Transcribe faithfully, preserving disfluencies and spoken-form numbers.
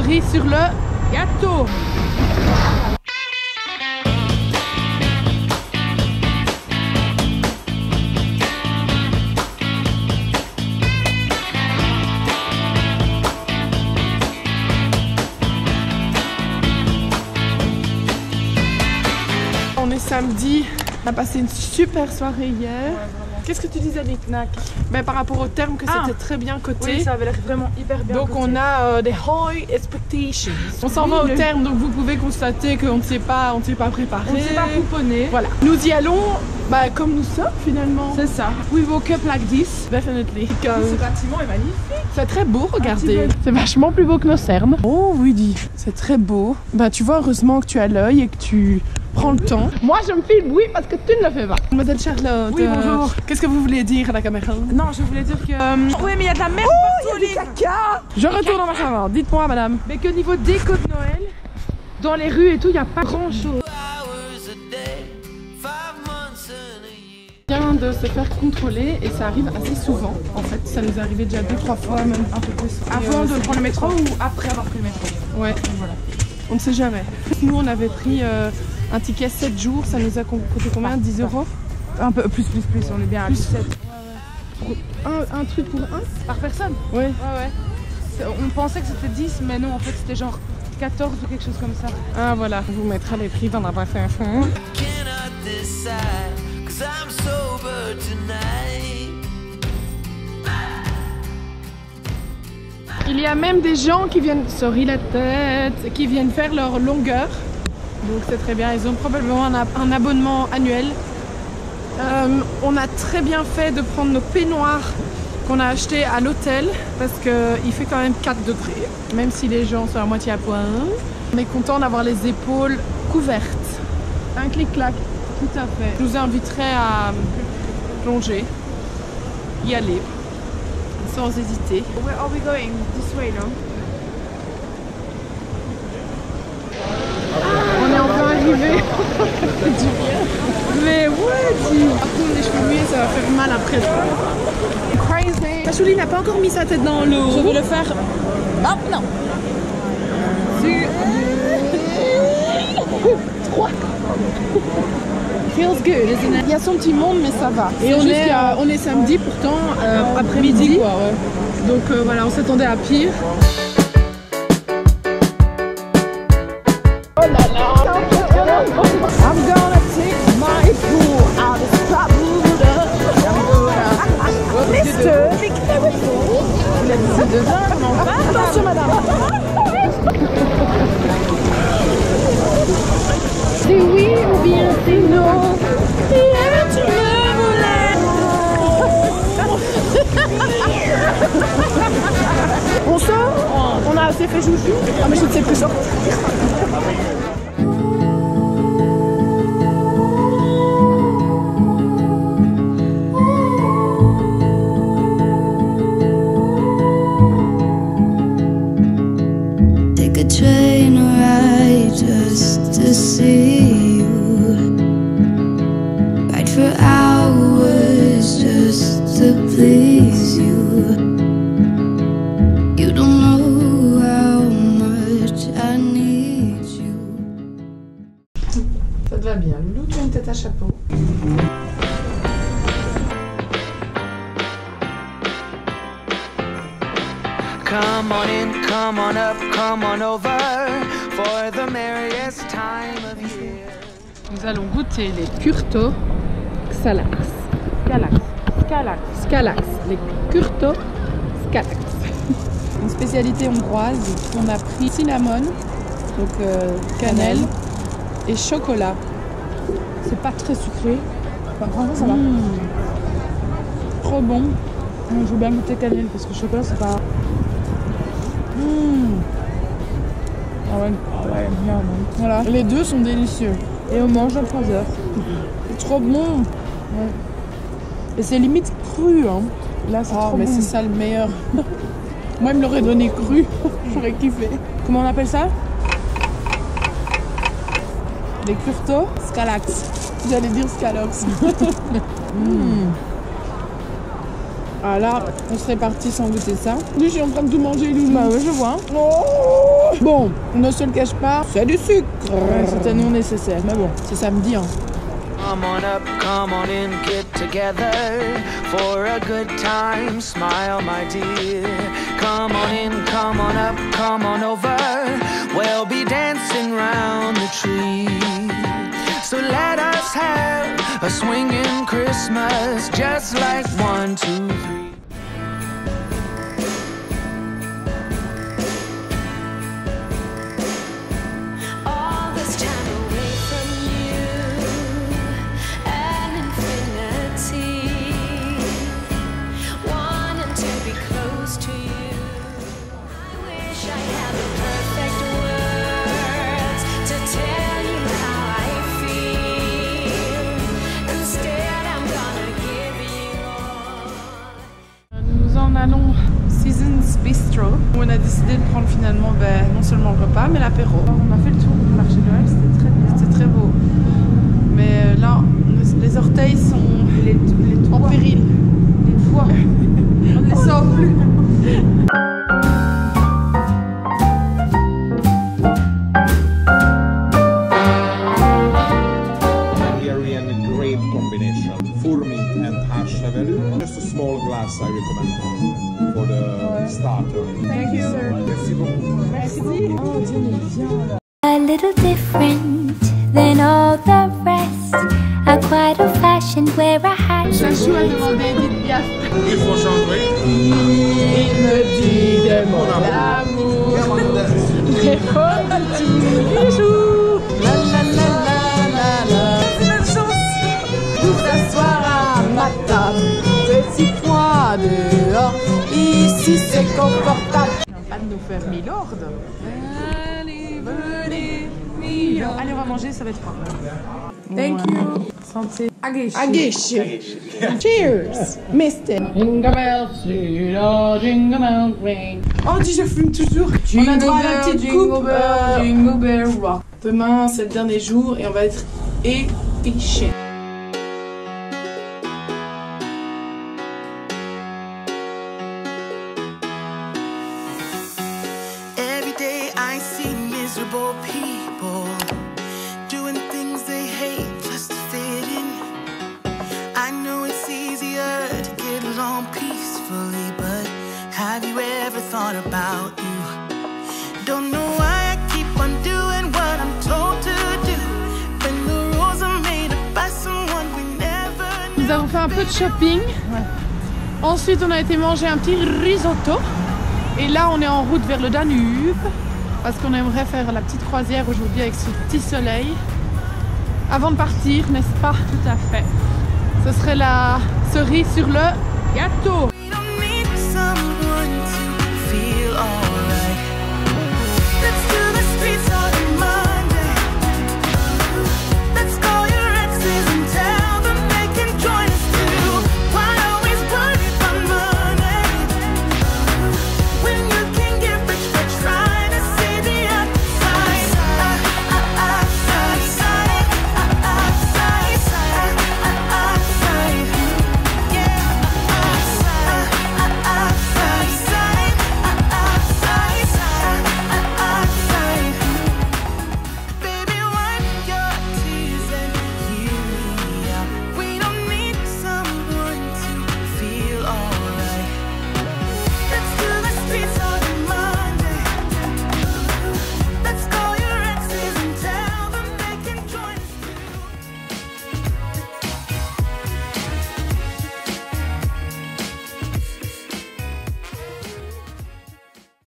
cerise sur le gâteau. On est samedi, on a passé une super soirée hier. Qu'est-ce que tu disais, Nick Nack? Ben, par rapport au terme que ah. c'était très bien coté. Oui, ça avait l'air vraiment hyper bien Donc coté. on a euh, des high expectations. On s'en oui, va au le... terme, donc vous pouvez constater qu'on ne s'est pas, on ne s'est pas préparé. On ne s'est pas couponné. Voilà. Nous y allons bah, comme nous sommes finalement. C'est ça. We woke up like this, definitely. Ce bâtiment est magnifique. C'est très beau, regardez. C'est vachement plus beau que nos cernes. Oh oui, dis. C'est très beau. Bah tu vois, heureusement que tu as l'œil et que tu prends le temps. Moi je me filme, oui, parce que tu ne le fais pas. Mademoiselle Charlotte. Oui, bonjour. Euh, Qu'est-ce que vous voulez dire à la caméra? Non, je voulais dire que... Euh... Oui, mais il y a de la merde oh, partout, il y a du caca. Je retourne dans ma chambre. Dites-moi, madame. Mais que niveau déco de Noël, dans les rues et tout, il n'y a pas grand-chose. Vient de se faire contrôler et ça arrive assez souvent. En fait, ça nous est arrivé déjà deux, trois fois, même un peu plus. Avant euh, de prendre le métro ou après avoir pris le métro? Ouais, voilà. On ne sait jamais. Nous, on avait pris euh, un ticket sept jours, ça nous a coûté combien? dix euros? Un peu plus, plus, plus, on est bien à dix-sept. Ouais, ouais. Un, un truc pour un? Par personne? Ouais. Ouais, ouais. On pensait que c'était dix, mais non, en fait, c'était genre quatorze ou quelque chose comme ça. Ah, voilà. On vous mettra les prix dans la barre info. Il y a même des gens qui viennent, sorry la tête, qui viennent faire leur longueur. Donc c'est très bien, ils ont probablement un, un abonnement annuel. Euh, on a très bien fait de prendre nos peignoirs qu'on a achetés à l'hôtel parce qu'il fait quand même quatre degrés, même si les gens sont à moitié à poil. On est content d'avoir les épaules couvertes. Un clic-clac, tout à fait. Je vous inviterai à plonger, y aller. Sans hésiter. Where are we going? This way, no? On est enfin arrivé. Mais ouais, dis. Après, les cheveux mouillés, ça va faire mal après. Crazy. Pachouli n'a pas encore mis sa tête dans l'eau. Je vais le faire. Hop, non. Trois. Feels good, isn't it? Il y a son petit monde, mais ça va. Et on est, euh, on est samedi pourtant, euh, après-midi. Quoi, ouais. Donc euh, voilà, on s'attendait à pire. Oh là là! I'm gonna take my pool out of trouble. Mister, be careful. Il a dit c'est de vin, on en parle. Attention, madame. C'est oui ou bien c'est non. Hier tu me voulais. On sort? On a assez fait chouchou? Ah mais je ne sais plus sortir. Take a train ride just to see you. Ride for hours just to please you. You don't know how much I need you. Ça te va bien. Loulou, tu as une tête à chapeau. Come on in, come on up, come on over for the merriest time of year. Nous allons goûter les Curto Scalax. Scalax. Scalax. Scalax. Les Curto Scalax. Une spécialité hongroise. On a pris cinnamon, donc euh, cannelle, et chocolat. C'est pas très sucré. Enfin, franchement, ça va. Mmh. Trop bon. Je veux bien goûter cannelle parce que chocolat, c'est pas. Mmh. Ah ouais, ah ouais, merde. Voilà. Les deux sont délicieux. Et on mange à trois heures. C'est trop bon. Ouais. Et c'est limite cru, hein. Là, c'est oh, trop mais bon. C'est ça le meilleur. Moi, il me l'aurait donné cru. J'aurais kiffé. Comment on appelle ça? Les Curto Scalax. J'allais dire Scalox. mmh. Ah là, on serait parti sans goûter ça. Lui, je suis en train de tout manger, Loulou. Bah ouais, je vois. Oh Bon, on ne se le cache pas, c'est du sucre. Ouais, c'était non nécessaire, mais bon, c'est samedi. Hein. Come on up, come on in, get together for a good time. Smile, my dear. Come on in, come on up, come on over. We'll be dancing round the tree. So let us have a swinging Christmas, just like one, two, three. Allons Seasons Bistro où on a décidé de prendre finalement ben, non seulement le repas mais l'apéro. On a fait le tour du marché de Noël, c'était très bien. C'était très beau. Mais euh, là, les orteils sont les, les en péril. Les doigts, on ne les sent plus. Hungarian grape combination, Furmint and Harshavel. Just a small glass I recommend for the starter. Thank you, sir. Merci beaucoup. Merci. Oh, Dieu, mais viens là. A little different than all the rest. I'm quite old-fashioned, wear a hat. Chachou a demandé Edith Piaf. Il faut chanter. Il me dit des mots d'amour. Des mots de tous les jours. La la la la la la. C'est notre chance. Pour s'asseoir à ma table. C'est si froid dehors. Ici c'est confortable. Pas de nous faire Milord. Allez, venez, Milord. Allez, on va manger, ça va être fort. Thank you. Santé. Aguiche. Aguiche. Cheers. Mister. Jingle bells, jingle bells ring. Oh, dis, je fume toujours. On a droit à la petite coupe. euh, Jingle bell rock. Demain, c'est le dernier jour et on va être efficient. Every day I see miserable people doing things they hate just to fit in. I know it's easier to get along peacefully, but have you ever thought about you? Don't know why I keep on doing what I'm told to do when the rules are made up by someone we never knew. Nous avons fait un peu de shopping. Ensuite, on a été manger un petit risotto. Et là, on est en route vers le Danube parce qu'on aimerait faire la petite croisière aujourd'hui avec ce petit soleil. Avant de partir, n'est-ce pas? Tout à fait. Ce serait la cerise sur le gâteau.